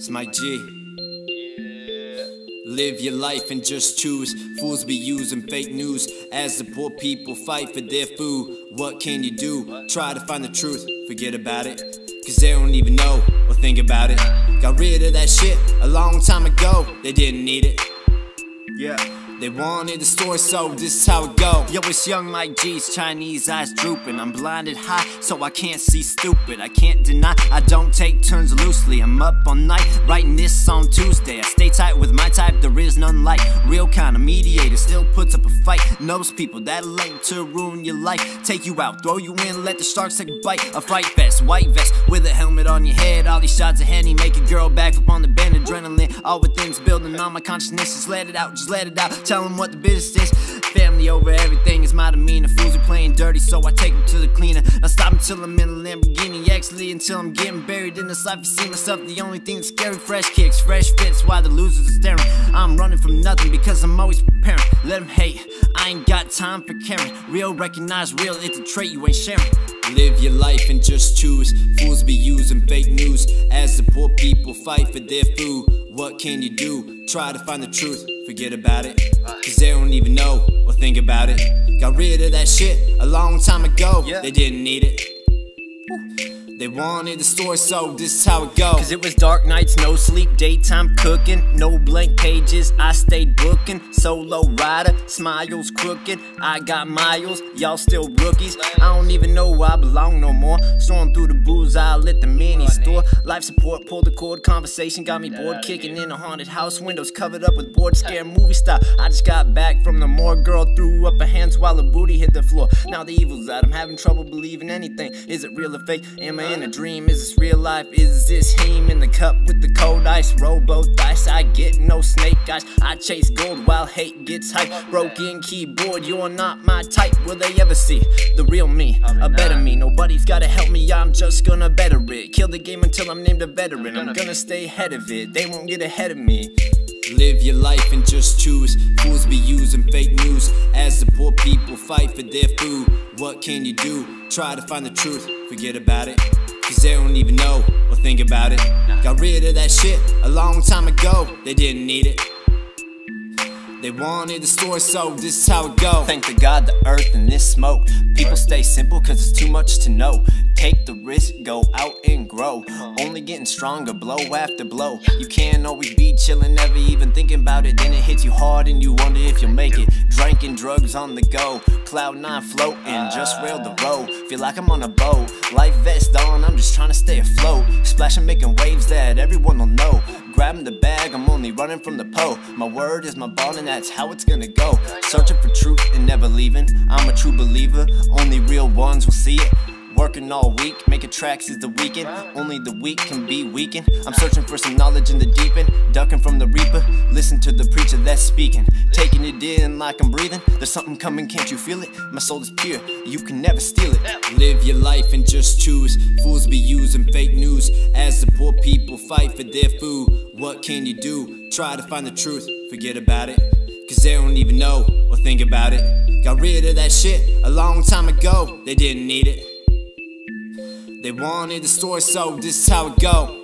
It's Mike G. Live your life and just choose. Fools be using fake news as the poor people fight for their food. What can you do? Try to find the truth, forget about it, cause they don't even know or think about it. Got rid of that shit a long time ago, they didn't need it. Yeah, they wanted the story, so this is how it go. Yo, it's young Mike G's Chinese eyes drooping. I'm blinded high, so I can't see stupid. I can't deny, I don't take turns loosely. I'm up all night, writing this on Tuesday. I stay tight with my type, there is none like. Real kind of mediator, still puts up a fight. Knows people that late to ruin your life. Take you out, throw you in, let the sharks take a bite. A fight vest, white vest, with a helmet on your head. All these shots of Henny make a girl backflip on the bend. Adrenaline, all within's building on my consciousness. Just let it out, just let it out. Tell them what the business is. Family over everything is my demeanor. Fools are playing dirty, so I take them to the cleaner. I stop until I'm in a Lamborghini, actually until I'm getting buried in this life. I see myself, the only thing that's scary. Fresh kicks, fresh fits, why the losers are staring. I'm running from nothing because I'm always preparing. Let them hate, I ain't got time for caring. Real recognize real, it's a trait you ain't sharing. Live your life and just choose. Fools be using fake news as the poor people fight for their food. What can you do? Try to find the truth, forget about it, cause they don't even know or think about it. Got rid of that shit a long time ago, they didn't need it. They wanted the story, so this is how it goes. Cause it was dark nights, no sleep, daytime cooking, no blank pages, I stayed booking. Solo rider, smiles crooked, I got miles, y'all still rookies. I don't even know where I belong no more. Storm through the booze, I lit the mini store. Life support, pulled the cord, conversation got me bored. Kicking in a haunted house, windows covered up with board, scare movie style. I just got back from the morgue, girl threw up her hands while her booty hit the floor. Now the evil's out, I'm having trouble believing anything. Is it real or fake? Am I in a dream? Is this real life? Is this heme in the cup with the cold ice? Robo dice, I get no snake eyes. I chase gold while hate gets hype. Broken keyboard, you're not my type. Will they ever see the real me? A better me. Nobody's gotta help me, I'm just gonna better it. Kill the game until I'm named a veteran. I'm gonna stay ahead of it, they won't get ahead of me. Live your life and just choose. Fools be using fake news as the poor people fight for their food. What can you do? Try to find the truth, forget about it, cause they don't even know or think about it. Got rid of that shit a long time ago, they didn't need it. They wanted the story, so this is how it goes. Thank the God, the earth, and this smoke. People stay simple cause it's too much to know. Take the risk, go out and grow. Only getting stronger, blow after blow. You can't always be chillin', never even thinking about it. Then it hits you hard and you wonder if you'll make it. Drinking drugs on the go, cloud nine floating, just rail the road. Feel like I'm on a boat, life vest on, I'm just trying to stay afloat. Splashing, making waves that everyone will know. Grabbing the bag, I'm only running from the pole. My word is my bond and that's how it's gonna go. Searching for truth and never leaving. I'm a true believer, only real ones will see it. Working all week, making tracks is the weekend. Only the weak can be weakened. I'm searching for some knowledge in the deep end. Ducking from the reaper, listen to the preacher that's speaking. Taking it in like I'm breathing. There's something coming, can't you feel it? My soul is pure, you can never steal it. Live your life and just choose. Fools be using fake news as the poor people fight for their food. What can you do? Try to find the truth, forget about it, cause they don't even know or think about it. Got rid of that shit a long time ago, they didn't need it. They wanted the story, so this is how it goes.